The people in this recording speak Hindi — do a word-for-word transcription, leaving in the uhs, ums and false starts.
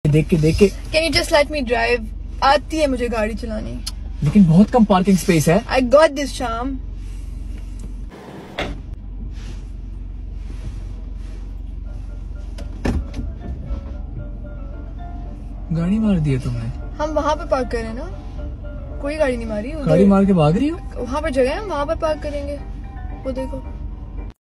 देख के देख के can you just let me drive? आती है मुझे गाड़ी चलानी, लेकिन बहुत कम पार्किंग स्पेस है। आई गॉट दिस शाम। गाड़ी मार दी है तुमने। हम वहाँ पे पार्क करें ना, कोई गाड़ी नहीं मारी। गाड़ी मार के भाग रही हो? वहाँ पर जगह है, हम वहाँ पर पार्क करेंगे। वो देखो।